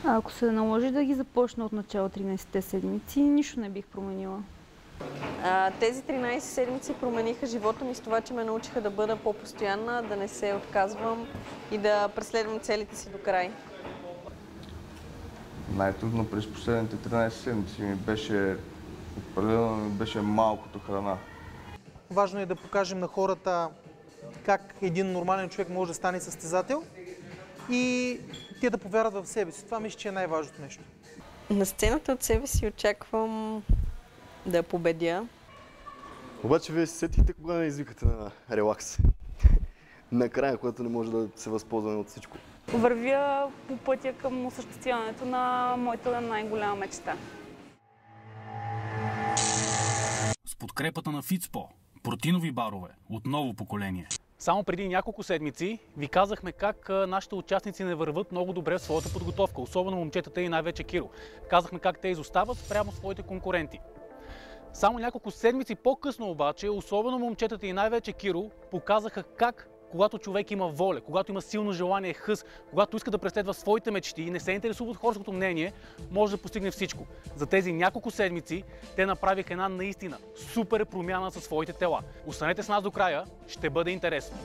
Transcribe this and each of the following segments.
А ако се наложи да ги започна от начало 13-те седмици, нищо не бих променила. Тези 13 седмици промениха живота ми с това, че ме научиха да бъда по-постоянна, да не се отказвам и да преследвам целите си до край. Най-трудно през последните 13 седмици определено ми беше малкото храна. Важно е да покажем на хората как един нормален човек може да стане състезател и те да повярват в себе си. Това мисля, че е най-важното нещо. На сцената от себе си очаквам да победя. Обаче вие се сетихте кога не извикате на релакс. Накрая, когато не може да се възползваме от всичко. Вървя по пътя към осъществяването на моята най-голяма мечта. С подкрепата на Фицпо, протеинови барове от ново поколение. Само преди няколко седмици ви казахме как нашите участници не върват много добре в своята подготовка, особено момчетата и най-вече Киро. Казахме как те изостават спрямо своите конкуренти. Само няколко седмици по-късно обаче, особено момчетата и най-вече Киро, показаха как когато човек има воля, когато има силно желание, хъс, когато иска да преследва своите мечти и не се интересува от хорското мнение, може да постигне всичко. За тези няколко седмици те направиха една наистина супер промяна със своите тела. Останете с нас до края, ще бъде интересно.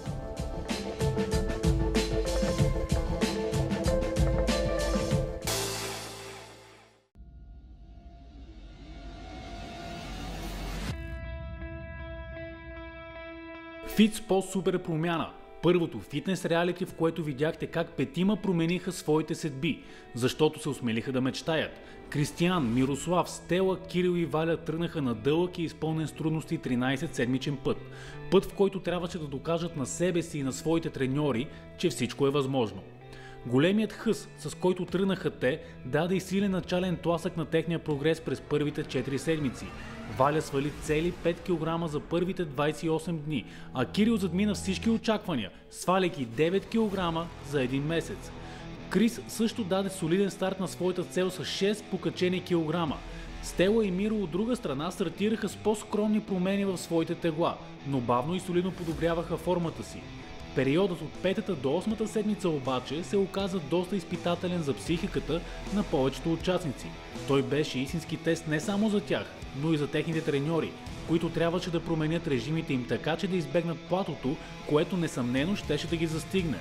Фицпо супер промяна. Първото фитнес реалити, в което видяхте как петима промениха своите съдби, защото се осмелиха да мечтаят. Кристиян, Мирослав, Стела, Кирил и Валя тръгнаха на дълъг и изпълнен с трудности 13-седмичен път. Път, в който трябваше да докажат на себе си и на своите треньори, че всичко е възможно. Големият хъс, с който тръгнаха те, даде и силен начален тласък на техния прогрес през първите 4 седмици. Валя свали цели 5 кг за първите 28 дни, а Кирил задмина всички очаквания, сваляйки 9 кг за един месец. Крис също даде солиден старт на своята цел с 6 покачени килограма. Стела и Миро от друга страна стартираха с по-скромни промени в своите тегла, но бавно и солидно подобряваха формата си. Периодът от 5-та до 8-та седмица обаче се оказа доста изпитателен за психиката на повечето участници. Той беше истински тест не само за тях, но и за техните треньори, които трябваше да променят режимите им така, че да избегнат платото, което несъмнено щеше да ги застигне.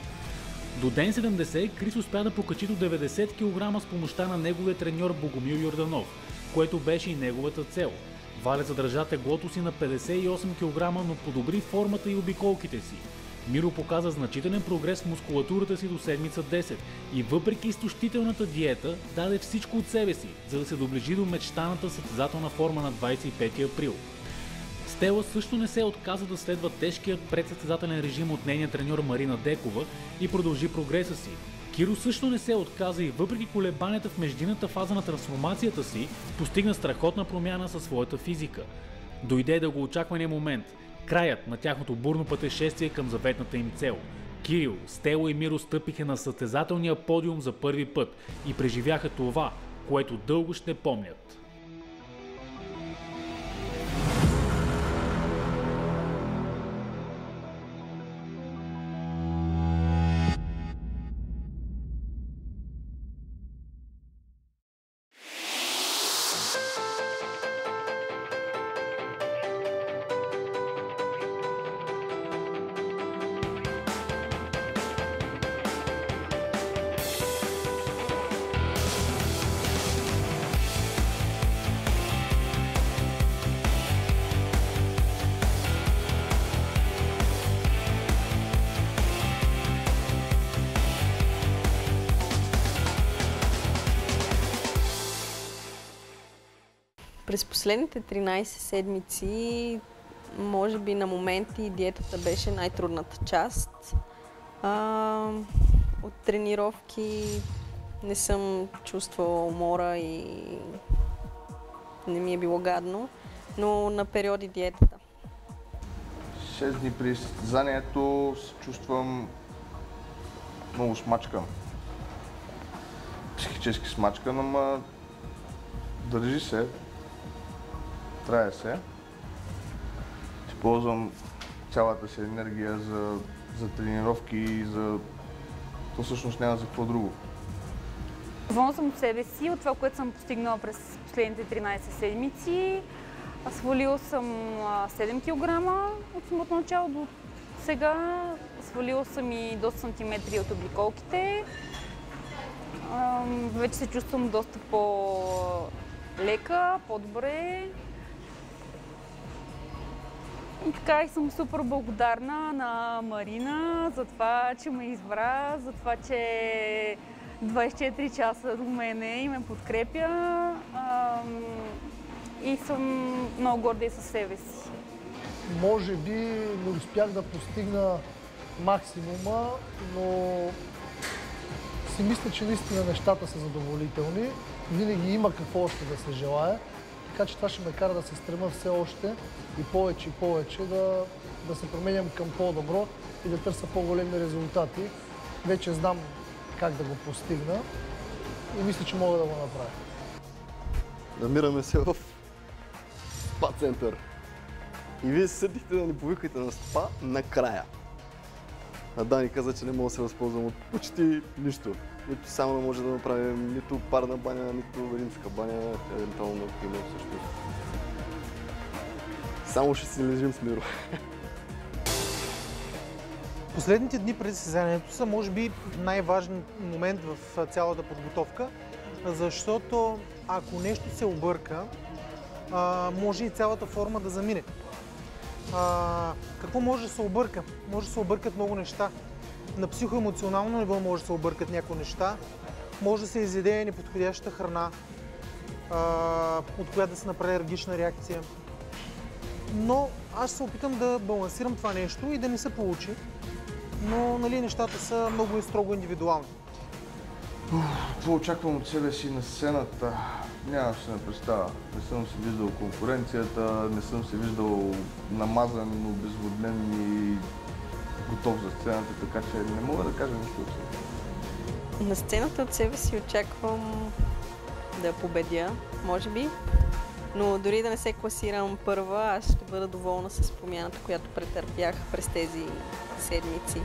До ден 70 Крис успя да покачи до 90 кг с помощта на неговия треньор Богомил Йорданов, което беше и неговата цел. Валя задържа теглото си на 58 кг, но подобри формата и обиколките си. Миро показа значителен прогрес в мускулатурата си до седмица 10 и въпреки изтощителната диета даде всичко от себе си, за да се доближи до мечтаната състезателна форма на 25 април. Стела също не се отказа да следва тежкият предсъстезателен режим от нейния треньор Марина Декова и продължи прогреса си. Киро също не се отказа и въпреки колебанията в междинната фаза на трансформацията си, постигна страхотна промяна със своята физика. Дойде да го очаквания момент. Краят на тяхното бурно пътешествие към заветната им цел. Кирил, Стела и Миро стъпиха на състезателния подиум за първи път и преживяха това, което дълго ще помнят. През последните 13 седмици, може би на моменти диетата беше най-трудната част. От тренировки не съм чувствала умора и не ми е било гадно, но на периоди диетата. 6 дни при състезанието се чувствам много смачкан. Психически смачкан, ама държи се. Трае се. Използвам цялата си енергия за, тренировки и то всъщност няма за какво друго. Доволна съм от себе си, от това, което съм постигнала през последните 13 седмици. Свалила съм 7 кг от самото начало до сега. Свалила съм и доста сантиметри от обиколките. Вече се чувствам доста по-лека, по-добре. И така, и съм супер благодарна на Марина за това, че ме избра, за това, че 24 часа до мене и ме подкрепя. И съм много горда и със себе си. Може би не успях да постигна максимума, но си мисля, че наистина нещата са задоволителни. Винаги има какво още да се желае. Така че това ще ме кара да се стрема все още и повече да се променям към по-добро и да търся по-големи резултати. Вече знам как да го постигна и мисля, че мога да го направя. Намираме се в спа център. И вие се сетихте да ни повикате на спа накрая. А Дани каза, че не мога да се възползвам от почти нищо. Нито само да може да направим нито парна баня, нито римска баня, евентуално има всъщност. Само ще си лежим с Миро. Последните дни преди състезанието са, може би, най-важен момент в цялата подготовка, защото ако нещо се обърка, може и цялата форма да замине. Какво може да се обърка? Може да се объркат много неща. На психоемоционално ниво може да се объркат някои неща. Може да се изяде неподходяща храна, от която да се направи алергична реакция. Но аз се опитам да балансирам това нещо и да не се получи. Но нещата са много и строго индивидуални. Това очаквам от себе си на сцената. Нямам се на представа. Не съм се виждал конкуренцията, не съм се виждал намазан, обезводнен и готов за сцената, така че не мога да кажа нищо от себе. На сцената от себе си очаквам да победя, може би. Но дори да не се класирам първа, аз ще бъда доволна с промяната, която претърпях през тези седмици.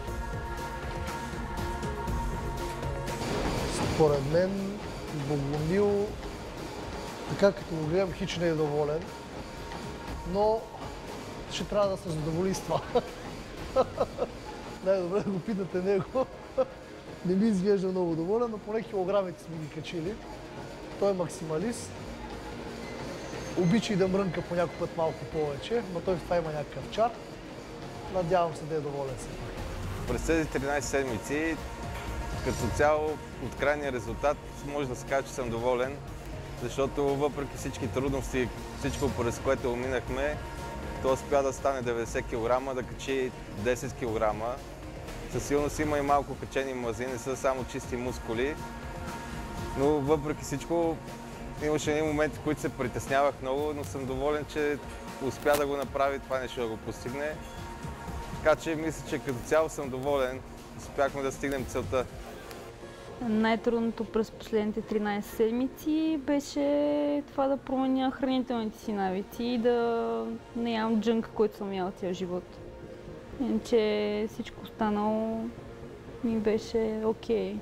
Според мен Богомил, така като го гледам, хич не е доволен, но ще трябва да се задоволи с това. Най-добре да го питате него. Не ми изглежда много доволен, но поне килограмите сме ги качили. Той е максималист. Обича и да мрънка по някой път малко повече, но той в това има някакъв чар. Надявам се да е доволен все пак. През тези 13 седмици, като цяло от крайния резултат, може да се каже, че съм доволен, защото въпреки всички трудности, всичко през което минахме, той успя да стане 90 кг, да качи 10 кг. Със сигурност има и малко качени мази, не са само чисти мускули, но въпреки всичко имаше едни моменти, в които се притеснявах много, но съм доволен, че успя да го направи, това нещо да го постигне. Така че мисля, че като цяло съм доволен, успяхме да стигнем целта. Най-трудното през последните 13 седмици беше това да променя хранителните си навици и да не ям джънк, който съм яла цял живот. Иначе всичко останало ми беше окей.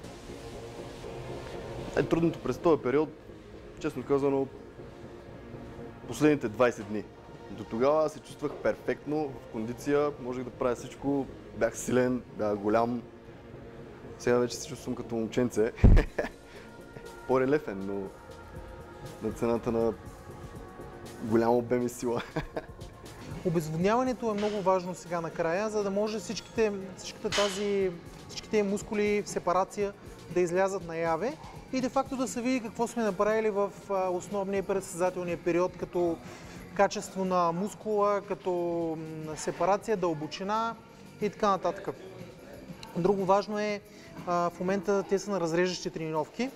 Най-трудното през този период, честно казано, последните 20 дни. До тогава се чувствах перфектно, в кондиция, можех да правя всичко, бях силен, бях голям. Сега вече се чувствам като момченце. По-релефен, но на цената на голям обем и сила. Обезводняването е много важно сега накрая, за да може всичките мускули в сепарация да излязат наяве и де-факто да се види какво сме направили в основния и предсъстезателния период, като качество на мускула, като сепарация, дълбочина и така нататък. Друго важно е, в момента те са на разреждащи тренировки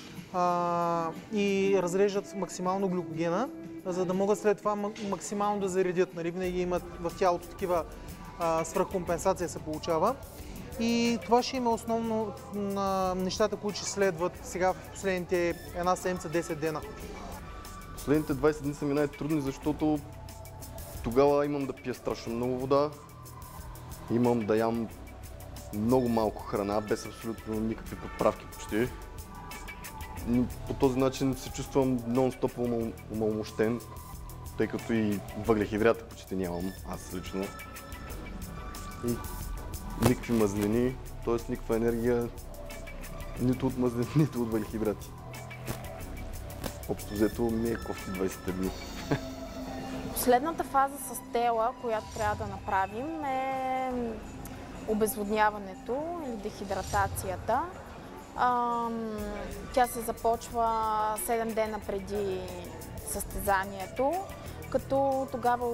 и разреждат максимално глюкогена, за да могат след това максимално да заредят. Нали? Винаги имат в тялото такива свръхкомпенсация се получава. И това ще има основно на нещата, които ще следват сега в последните една седмица, 10 дена. Последните 20 дни са ми най-трудни, защото тогава имам да пия страшно много вода, имам да ям много малко храна, без абсолютно никакви подправки почти. По този начин се чувствам нон-стоп умалмощен, тъй като и въглехидрати почти нямам, аз лично. И никакви мазнини, т.е. никаква енергия нито от мазнини, нито от въглехидрати. Общо взето ми е кофти 20 дни. Последната фаза с тела, която трябва да направим, е обезводняването или дехидратацията. Тя се започва 7 дена преди състезанието, като тогава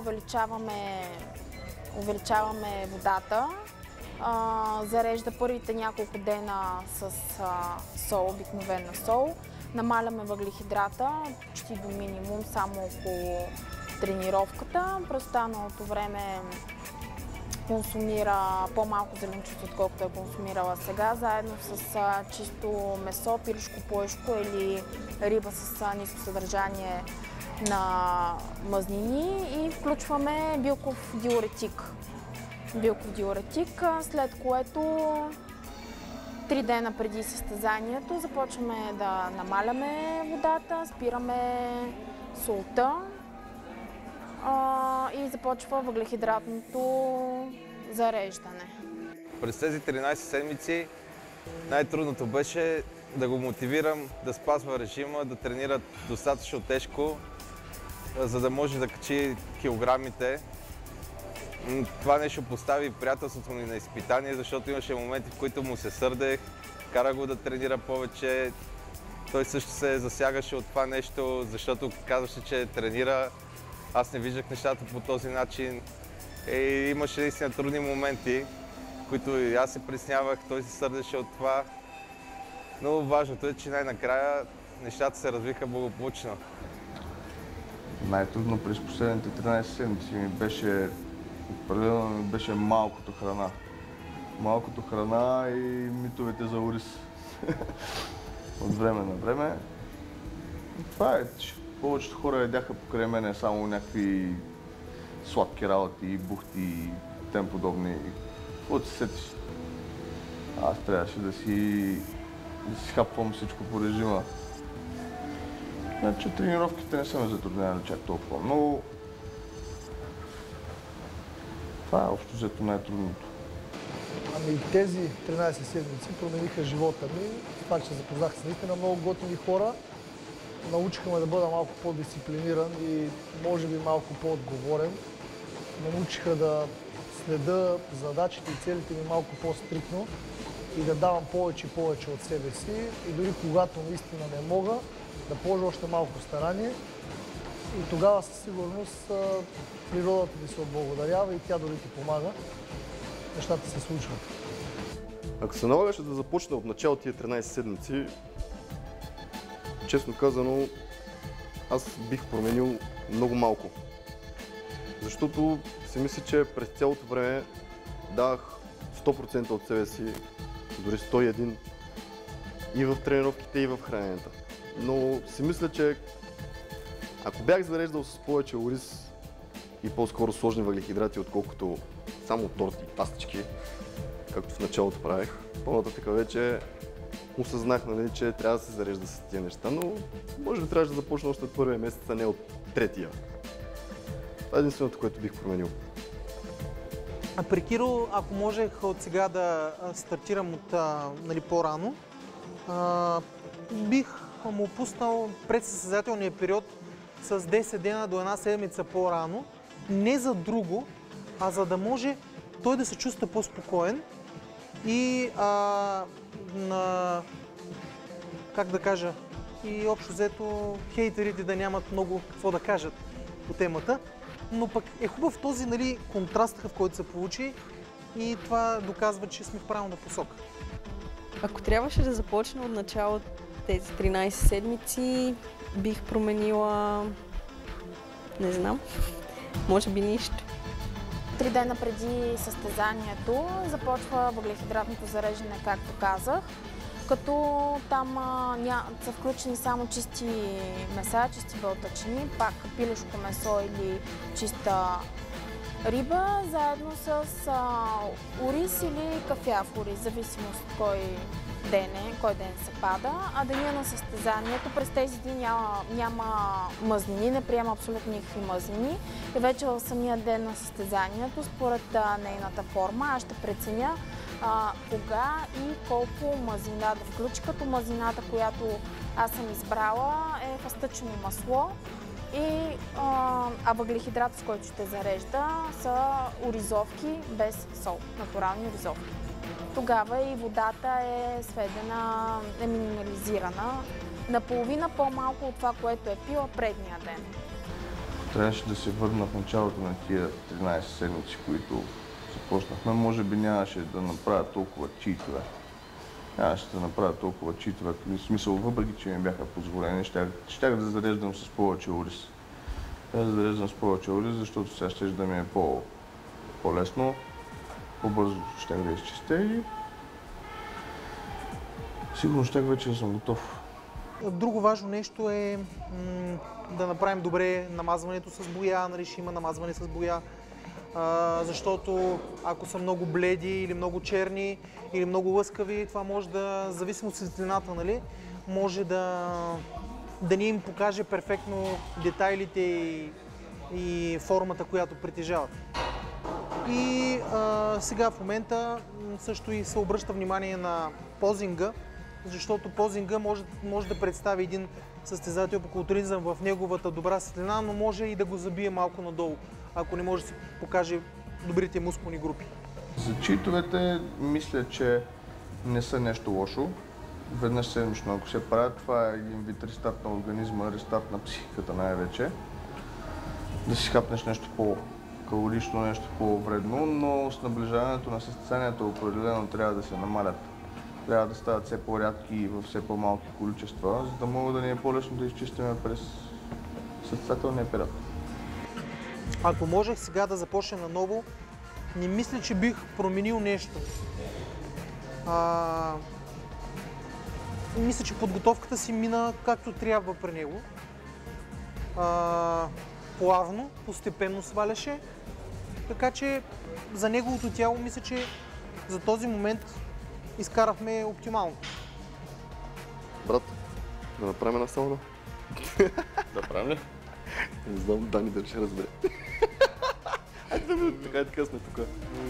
увеличаваме водата. Зарежда първите няколко дена с сол, обикновена сол. Намаляме въглехидрата почти до минимум, само около тренировката. През останалото време консумира по-малко зеленчуци, отколкото е консумирала сега, заедно с чисто месо, пилешко, плъшко или риба с ниско съдържание на мазнини и включваме билков диуретик, след което 3 дена преди състезанието започваме да намаляме водата, спираме солта и започва въглехидратното зареждане. През тези 13 седмици най-трудното беше да го мотивирам да спазва режима, да тренира достатъчно тежко, за да може да качи килограмите. Това нещо постави приятелството ни на изпитание, защото имаше моменти, в които му се сърдех, кара го да тренира повече. Той също се засягаше от това нещо, защото казваше, че тренира. Аз не виждах нещата по този начин. Имаше наистина трудни моменти, които и аз се приснявах, той се сърдеше от това. Но важното е, че най-накрая нещата се развиха благополучно. Най-трудно през последните 13 седмици определено ми беше малкото храна. Малкото храна и митовете за ориз. От време на време. Това е, повечето хора ядяха покрай мене само някакви сладки работи, бухти и тем подобни. Какво се сетиш? Аз трябваше да си хапвам всичко по режима. Значи тренировките не са ме затруднявали чак толкова много. Това е общо взето най-трудното. Ами тези 13 седмици промениха живота ми. Това, че запознах с наистина много готини хора. Научиха ме да бъда малко по-дисциплиниран и може би малко по-отговорен. Научиха да следа задачите и целите ми малко по-стриктно и да давам повече и повече от себе си. И дори когато наистина не мога, да положа още малко старание. И тогава със сигурност природата ви се отблагодарява и тя дори ти помага. Нещата се случват. Ако се налагаше да започна от начало тия 13 седмици, честно казано, аз бих променил много малко. Защото си мисля, че през цялото време давах 100% от себе си, дори 101 и в тренировките, и в храненето. Но си мисля, че ако бях зареждал с повече ориз и по-скоро сложни въглехидрати, отколкото само торти и пастички, както в началото правех, по-нататък вече осъзнах, нали, че трябва да се зарежда с тия неща, но може би трябваше да започна още от първия месец, а не от третия. Това е единственото, което бих променил. А при Киро, ако можех от сега да стартирам от по-рано, бих му пуснал предсъстезателния период с 10 дена до една седмица по-рано, не за друго, а за да може той да се чувства по-спокоен и как да кажа, и общо взето хейтерите да нямат много какво да кажат по темата. Но пък е хубав този контраст, в който се получи и това доказва, че сме в правилна посока. Ако трябваше да започна от начало тези 13 седмици, бих променила, не знам, може би нищо. 3 дена преди състезанието започва въглехидратното зареждане, както казах, като там са включени само чисти меса, чисти бълтъчини, пак пилешко месо или чиста риба, заедно с ориз или кафяв ориз, зависимост от кой дене, кой ден се пада, а деня на състезанието през тези дни няма мъзнини, не приема абсолютно никакви мъзнини. И вече в самия ден на състезанието, според нейната форма, аз ще преценя кога и колко мазнина да включи, като мазнината, която аз съм избрала, е фастъчно масло, а въглехидрат, с който ще зарежда, са оризовки без сол, натурални оризовки. Тогава и водата е сведена, е минимализирана, наполовина по-малко от това, което е пила предния ден. Трябваше да се върна в началото на тия 13 седмици, които започнахме. Може би нямаше да направя толкова читове. Нямаше да направя толкова читове. В смисъл, въпреки че ми бяха позволени, щях да зареждам с повече ориз. Щях да зареждам с повече ориз, защото сега ще да ми е по-лесно. По-бързо щях да изчистя и сигурно щях вече да съм готов. Друго важно нещо е да направим добре намазването с боя, нали, ще има намазване с боя, защото ако са много бледи или много черни или много лъскави, това може да, зависимо от светлината, нали, може да ни им покаже перфектно детайлите и формата, която притежават. И сега в момента също и се обръща внимание на позинга, защото позинга може да представи един състезател по културизъм в неговата добра светлина, но може и да го забие малко надолу, ако не може да си покаже добрите мускулни групи. За читовете мисля, че не са нещо лошо. Веднъж седмично, ако се правят, това е един вид рестарт на организма, рестарт на психиката най-вече. Да си хапнеш нещо по-калорично, нещо по-вредно, но с наближаването на състезанието определено трябва да се намалят. Трябва да стават все по-рядки и във все по-малки количества, за да мога да ни е по-лесно да изчистим през състезателния период. Ако можех сега да започна наново, не мисля, че бих променил нещо. Мисля, че подготовката си мина както трябва при него. Плавно, постепенно сваляше. Така че за неговото тяло мисля, че за този момент изкарахме оптимално. Брат, да направим една сауна? Да правим ли? Не знам, Дани дали ще разбере. Айде да ми така сме тук.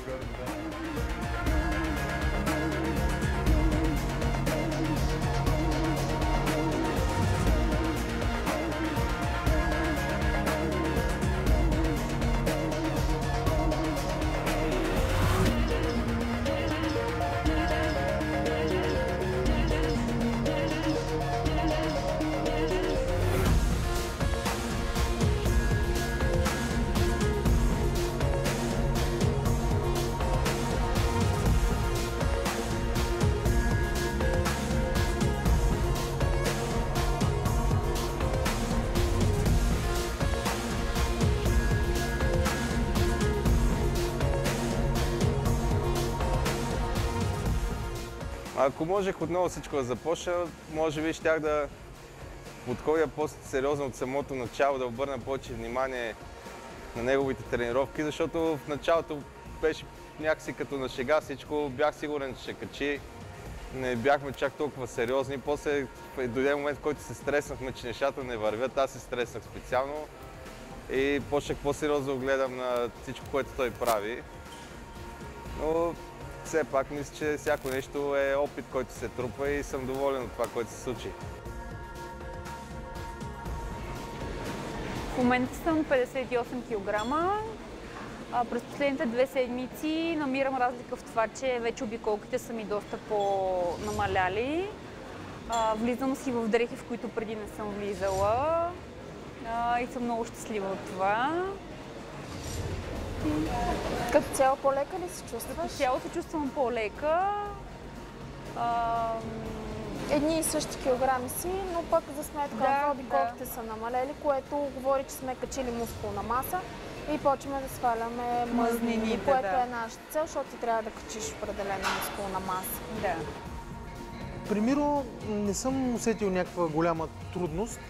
Ако можех отново всичко да започна, може би щях да подходя по-сериозно от самото начало, да обърна повече внимание на неговите тренировки, защото в началото беше някакси като на шега всичко, бях сигурен, че ще качи. Не бяхме чак толкова сериозни. После дойде момент, в който се стреснахме, че нещата не вървят. Аз се стреснах специално и почнах по-сериозно да гледам на всичко, което той прави. Но все пак мисля, че всяко нещо е опит, който се трупа и съм доволен от това, което се случи. В момента съм 58 кг. През последните 2 седмици намирам разлика в това, че вече обиколките са ми доста по-намаляли. Влизам си в дрехи, в които преди не съм влизала и съм много щастлива от това. Като цяло по-лека ли се чувстваш? Като цяло се чувствам по-лека. Едни и същи килограми си, но пък за сметка на това обиколките са намалели, което говори, че сме качили мускулна маса и почваме да сваляме мъзнини, което е нашата цел, защото ти трябва да качиш определена мускулна маса. Да. При Миро не съм усетил някаква голяма трудност.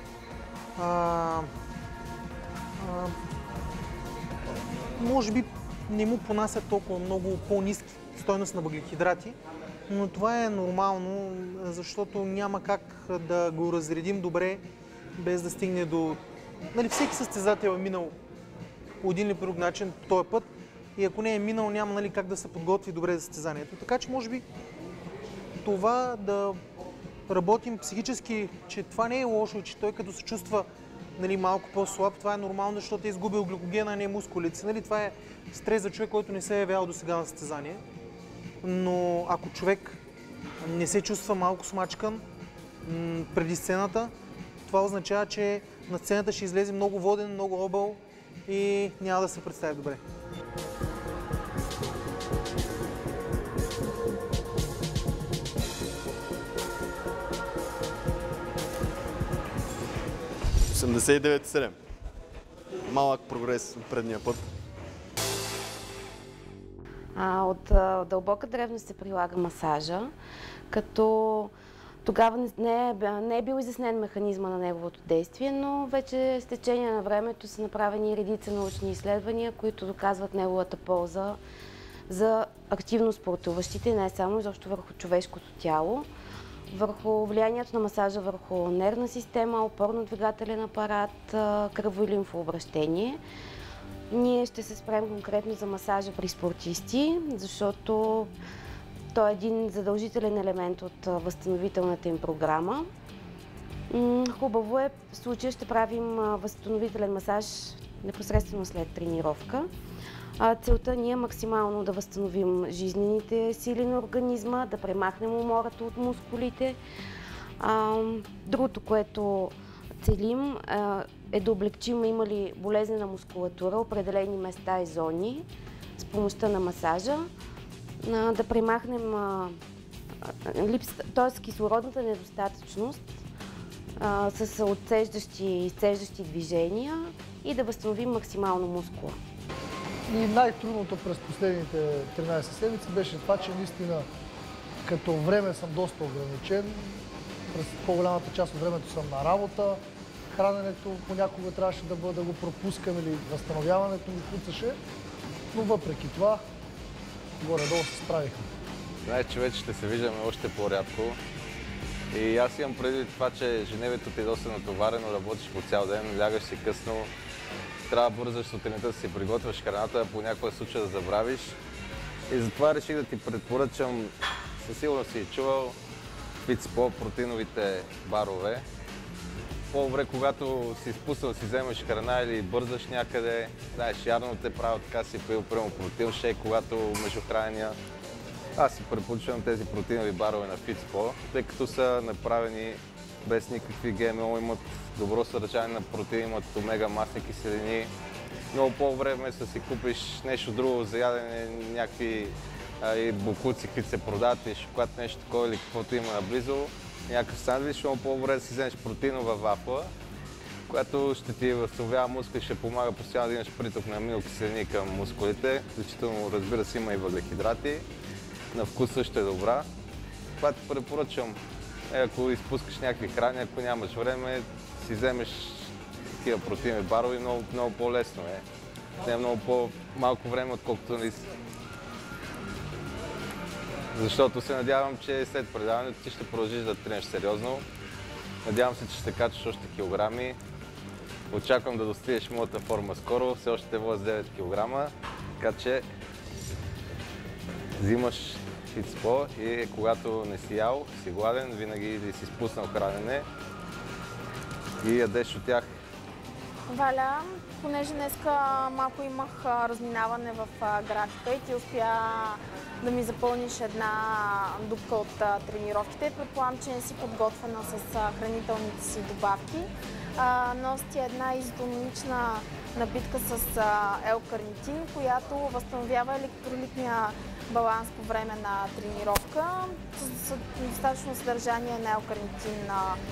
Може би не му понасят толкова много по-ниски стойност на въглехидрати, но това е нормално, защото няма как да го разредим добре, без да стигне до... Нали, всеки състезател е минал по един или друг начин по този път и ако не е минал, няма, нали, как да се подготви добре за състезанието. Така че може би това да работим психически, че това не е лошо, че той като се чувства, нали, малко по-слаб, това е нормално, защото е изгубил гликогена, а не мускулите. Нали, това е стрес за човек, който не се е явявал до сега на състезание. Но ако човек не се чувства малко смачкан преди сцената, това означава, че на сцената ще излезе много воден, много объл и няма да се представи добре. Малък прогрес от предния път. От дълбока древност се прилага масажа, като тогава не е бил изяснен механизма на неговото действие, но вече с течение на времето са направени редица научни изследвания, които доказват неговата полза за активно спортуващите, не само изобщо върху човешкото тяло, върху влиянието на масажа върху нервна система, опорно-двигателен апарат, кръво- и лимфообращение. Ние ще се спрем конкретно за масажа при спортисти, защото той е един задължителен елемент от възстановителната им програма. Хубаво е, в случая ще правим възстановителен масаж непосредствено след тренировка. Целта ни е максимално да възстановим жизнените сили на организма, да премахнем умората от мускулите. Другото, което целим, е да облегчим има ли болезнена мускулатура, определени места и зони с помощта на масажа, да премахнем т.е. кислородната недостатъчност с отсеждащи и изцеждащи движения и да възстановим максимално мускула. И най-трудното през последните 13 седмици беше това, че наистина като време съм доста ограничен. През по-голямата част от времето съм на работа. Храненето понякога трябваше да го пропускам или възстановяването ми куцаше. Но въпреки това, горе-долу се справихме. Знаеш, че вече ще се виждаме още по-рядко. И аз имам предвид това, че ежедневието ти е доста натоварено, работиш по цял ден, лягаш си късно. Трябва да бързаш сутринта да си приготвяш храната, понякога случай да забравиш. И затова реших да ти препоръчам, със сигурност си чувал, Фитспо, протеиновите барове. По-добре, когато си спуснал да си вземеш храна или бързаш някъде, знаеш, ярно те правил така, си пил прямо протеин шейк, когато между хранения. Аз си препоръчвам тези протеинови барове на Фитспо, тъй като са направени без никакви ГМО, имат добро съдържание на протеин, имат омега масни киселини. Много по-добре вместо да си купиш нещо друго за ядене, някакви бокуци, които се продават и шоколад, нещо такова или каквото има наблизо, някакъв сандвич, много по-добре да си вземеш протеинова вафла, която ще ти възстановява мускули, ще помага постоянно да имаш приток на аминокиселини към мускулите, включително, разбира се, има и въглехидрати. На вкус също е добра. Това ти препоръчвам. Ако изпускаш някакви храни, ако нямаш време, си вземеш такива протеинови барове, много по-лесно е. Не е много по-малко време, отколкото нали. Защото се надявам, че след предаването ти ще продължиш да тренеш сериозно. Надявам се, че ще качиш още килограми. Очаквам да достигнеш моята форма скоро, все още возя 9 кг, така че взимаш Фитспо и когато не си ял, си гладен, винаги да си спуснал хранене и ядеш от тях. Валя, понеже днеска малко имах разминаване в графика и ти успя да ми запълниш една дупка от тренировките. Предполагам, че не си подготвена с хранителните си добавки. Носи ти една изотонична напитка с L-карнитин, която възстановява електролитния баланс по време на тренировка. С достатъчно съдържание на L-карнитин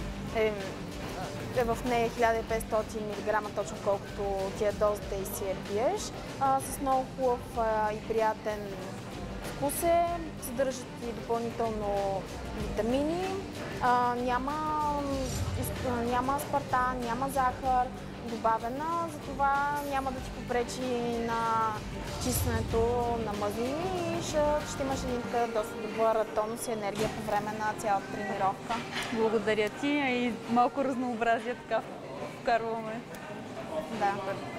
е в нея 1500 мг, точно колкото ти е дозата и си я пиеш. С много хубав и приятен вкус е, съдържат и допълнително витамини, няма аспартан, няма захар, добавена, затова няма да ти попречи на чистенето на мазнини и ще имаш един така доста добър тонус и енергия по време на цялата тренировка. Благодаря ти и малко разнообразие така вкарваме. Да.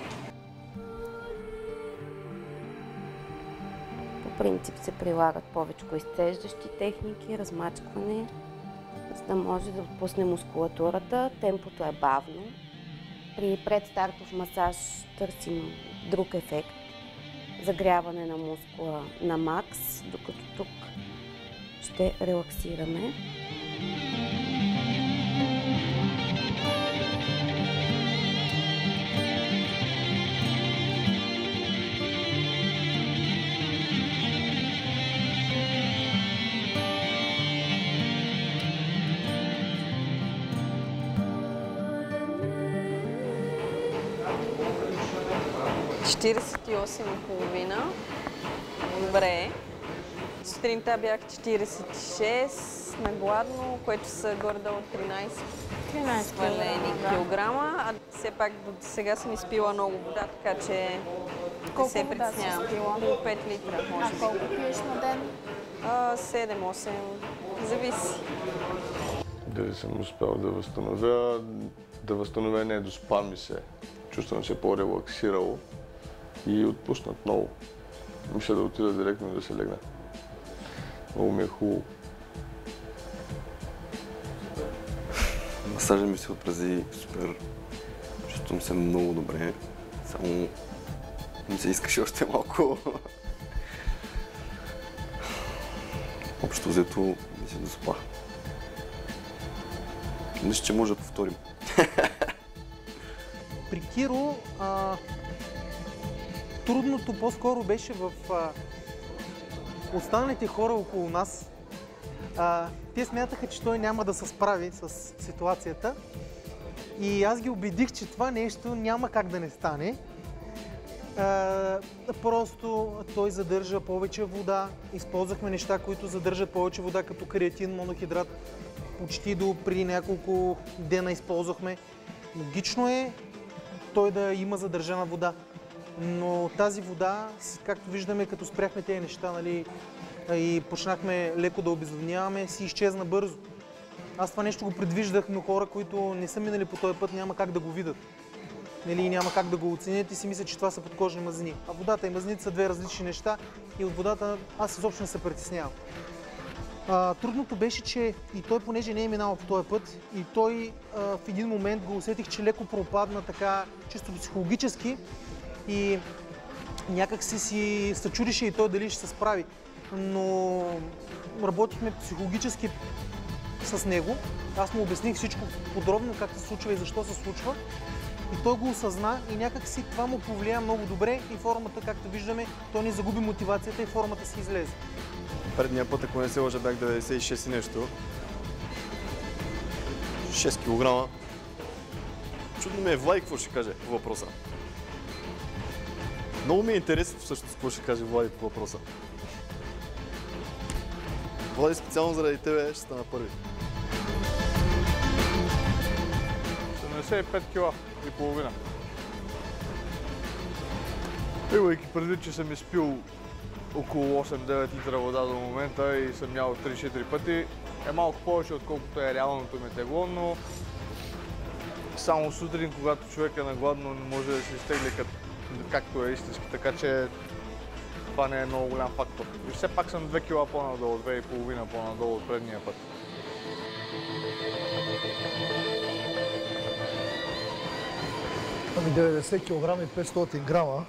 По принцип се прилагат повече изцеждащи техники, размачкване, за да може да отпусне мускулатурата. Темпото е бавно. При предстартов масаж търсим друг ефект. Загряване на мускула на макс, докато тук ще релаксираме. ...48,5. Добре. Сутринта бях 46 на гладно, което са горе-долу 13 свалени килограма. А все пак до сега съм изпила много вода, така че не се притеснявам. До 5 литра, може би. А колко пиеш на ден? 7-8. Зависи. Дали съм успял да възстановя. Да възстановя недоспан ми се. Чувствам се по-релаксирало и отпуснат много. Мисля да отида директно да се легна. Много ми е хубаво. Масажът ми се отрази супер. Чувствам се много добре. Само ми се искаше още малко. Общо взето ми се доспа. Мисля, че може да повторим. При Киро трудното по-скоро беше в останалите хора около нас. Те смятаха, че той няма да се справи с ситуацията и аз ги убедих, че това нещо няма как да не стане. Просто той задържа повече вода. Използвахме неща, които задържат повече вода, като креатин, монохидрат. Почти до при няколко дена използвахме. Логично е той да има задържана вода. Но тази вода, както виждаме, като спряхме тези неща, нали, и почнахме леко да обезводняваме, си изчезна бързо. Аз това нещо го предвиждах, но хора, които не са минали по този път, няма как да го видят. Нали, няма как да го оценят и си мислят, че това са подкожни мазнини. А водата и мазнините са две различни неща и от водата аз изобщо не се притеснявам. Трудното беше, че и той, понеже не е минал по този път, и той в един момент го усетих, че леко пропадна така, чисто психологически и някак си съчудише и той дали ще се справи. Но работихме психологически с него. Аз му обясних всичко подробно, как се случва и защо се случва. И той го осъзна и някак си това му повлия много добре и формата, както виждаме, той не загуби мотивацията и формата си излезе. Предния път, ако не се лъжа, бях 96 и нещо. 6 кг. Чудно ми е Влади какво ще каже по въпроса. Много ми е интересно всъщност какво ще каже Влади по въпроса. Влади, специално заради тебе ще стана първи. 75 кг и половина. Имайки предвид, че съм изпил около 8-9 литра вода до момента и съм ял 3-4 пъти, е малко повече, отколкото е реалното ми тегло, но само сутрин, когато човек е нагладно, не може да се изтегли както е истински, така че това не е много голям фактор. И все пак съм 2 кг по-надолу, 2,5 по-надолу от предния път. Ами 90 кг и 500 грама.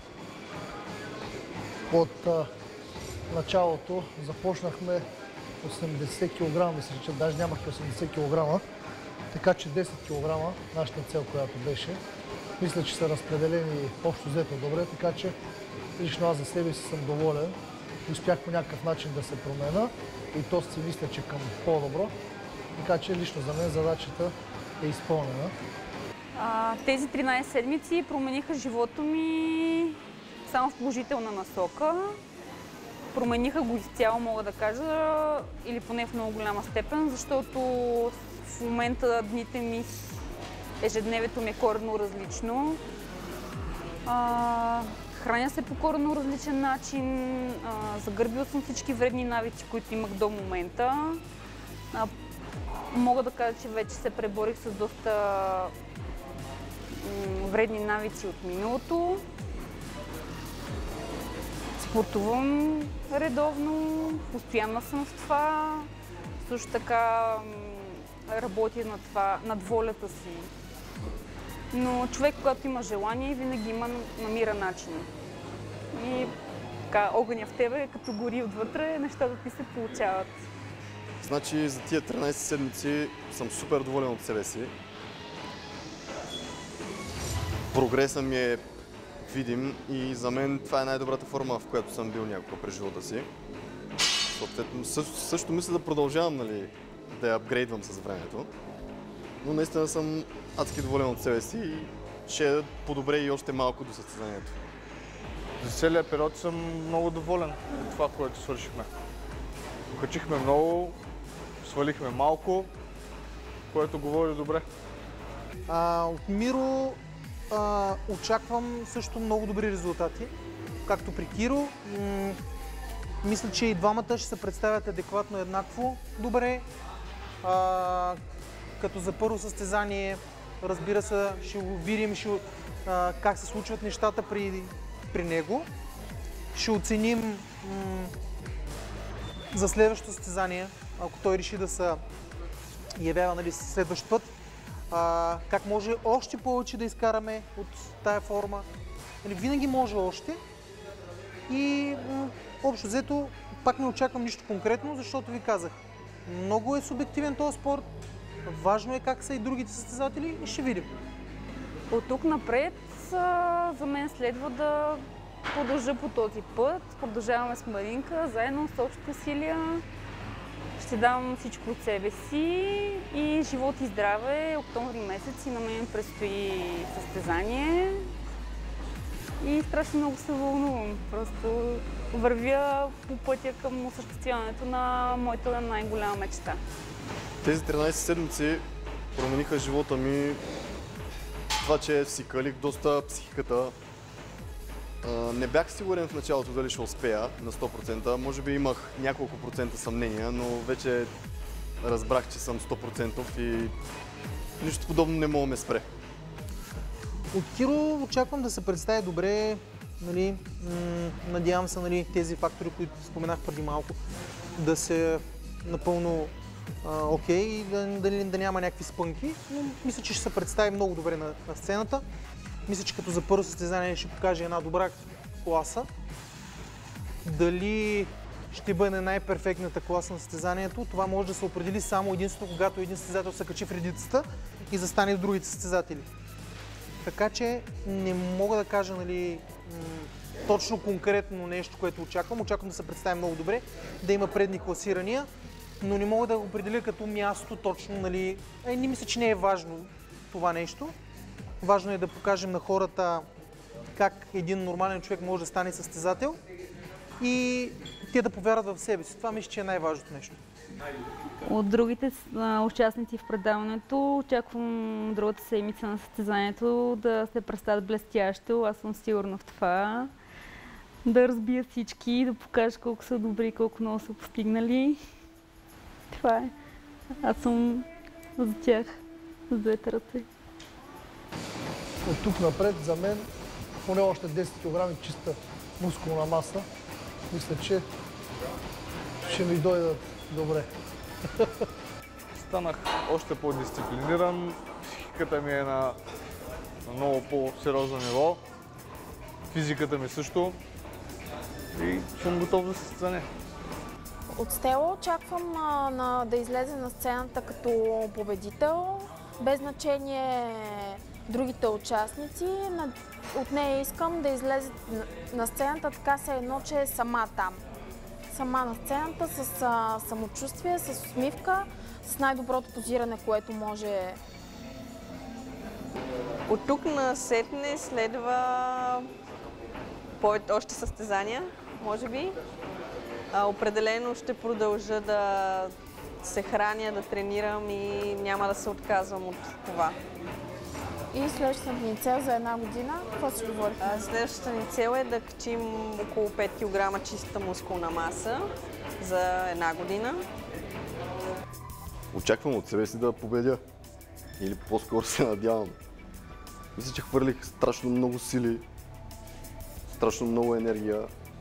От началото започнахме 80 кг, мисля, че даже нямахме 80 кг, така че 10 кг нашата цел, която беше. Мисля, че са разпределени общо взето добре, така че лично аз за себе си съм доволен. Успях по някакъв начин да се променя и то си мисля, че към по-добро. Така че лично за мен задачата е изпълнена. Тези 13 седмици промениха живота ми само в положителна насока. Промениха го изцяло, мога да кажа, или поне в много голяма степен, защото в момента дните ми ежедневието ми е коренно различно. Храня се по коренно различен начин. Загърбила съм всички вредни навици, които имах до момента. Мога да кажа, че вече се преборих с доста вредни навици от миналото. Спортувам редовно, постоянна съм в това. Също така работя над волята си. Но човек, когато има желание, винаги намира начин. И така, огъня в тебе, като гори отвътре, нещата ти се получават. Значи за тия 13 седмици съм супер доволен от себе си. Прогресът ми е видим и за мен това е най-добрата форма, в която съм бил някога през живота си. Съответно, също мисля да продължавам, нали, да я апгрейдвам с времето. Но наистина съм адски доволен от себе си и ще подобря и още малко до състезанието. За целия период съм много доволен от това, което свършихме. Качихме много, свалихме малко, което говори добре. От Миро очаквам също много добри резултати, както при Киро. Мисля, че и двамата ще се представят адекватно еднакво добре. Като за първо състезание, разбира се, ще го видим как се случват нещата при него. Ще оценим за следващото състезание, ако той реши да се явява, нали, следващ път, как може още повече да изкараме от тая форма. Нали, винаги може още. И общо взето, пак не очаквам нищо конкретно, защото ви казах, много е субективен този спорт. Важно е как са и другите състезатели и ще видим. От тук напред за мен следва да продължа по този път. Продължаваме с Маринка, заедно с общите усилия. Ще дам всичко от себе си и живот и здраве. Октомври месец и на мен предстои състезание. И страшно много се вълнувам. Просто вървя по пътя към осъществяването на моята най-голяма мечта. Тези 13 седмици промениха живота ми. Това, че си калих доста психиката. Не бях сигурен в началото дали ще успея на 100%. Може би имах няколко процента съмнения, но вече разбрах, че съм 100% и нищо подобно не мога да ме спре. От Киро очаквам да се представи добре. Нали, надявам се, нали, тези фактори, които споменах преди малко, да се напълно окей и да няма някакви спънки. Но мисля, че ще се представи много добре на сцената. Мисля, че като за първо състезание ще покаже една добра класа. Дали ще бъде най-перфектната класа на състезанието, това може да се определи само единствено, когато един състезател се качи в редицата и застане в другите състезатели. Така че не мога да кажа, нали, точно конкретно нещо, което очаквам. Очаквам да се представи много добре, да има предни класирания, но не мога да го определя като място точно. Нали. Не мисля, че не е важно това нещо. Важно е да покажем на хората как един нормален човек може да стане състезател и те да повярват в себе си. Това мисля, че е най-важното нещо. От другите участници в предаването очаквам другата седмица на състезанието да се представят блестящо. Аз съм сигурна в това. Да разбият всички, да покажат колко са добри, колко много са постигнали. Това е. Аз съм за тях с двете ръце. От тук напред за мен поне още 10 кг чиста мускулна маса. Мисля, че ще ми дойдат добре. Станах още по-дисциплиниран, психиката ми е на много по-сериозно ниво, физиката ми също и съм готов за състезание. От Стела очаквам да излезе на сцената като победител, без значение другите участници. От нея искам да излезе на сцената така се едно, че е сама там. Сама на сцената, с самочувствие, с усмивка, с най-доброто позиране, което може. От тук насетне следва още състезания, може би. Определено ще продължа да се храня, да тренирам и няма да се отказвам от това. И следващата ни цел за една година, какво си говори? Следващата ни цел е да качим около 5 кг чиста мускулна маса за една година. Очаквам от себе си да победя. Или по-скоро се надявам. Мисля, че хвърлих страшно много сили, страшно много енергия.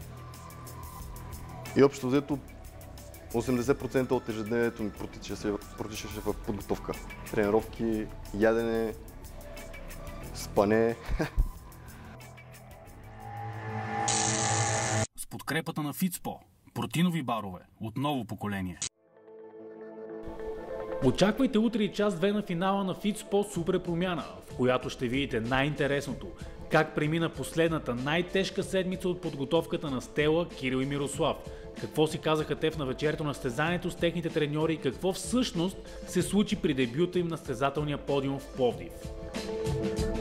И общо взето 80% от ежедневието ми протичаше в подготовка. Тренировки, ядене, спане. С подкрепата на Фитспо, протеинови барове от ново поколение. Очаквайте утре и час 2 на финала на Фитспо Супер промяна, в която ще видите най-интересното. Как премина последната най-тежка седмица от подготовката на Стела, Кирил и Мирослав. Какво си казаха те в навечерието на състезанието с техните треньори и какво всъщност се случи при дебюта им на състезателния подиум в Пловдив.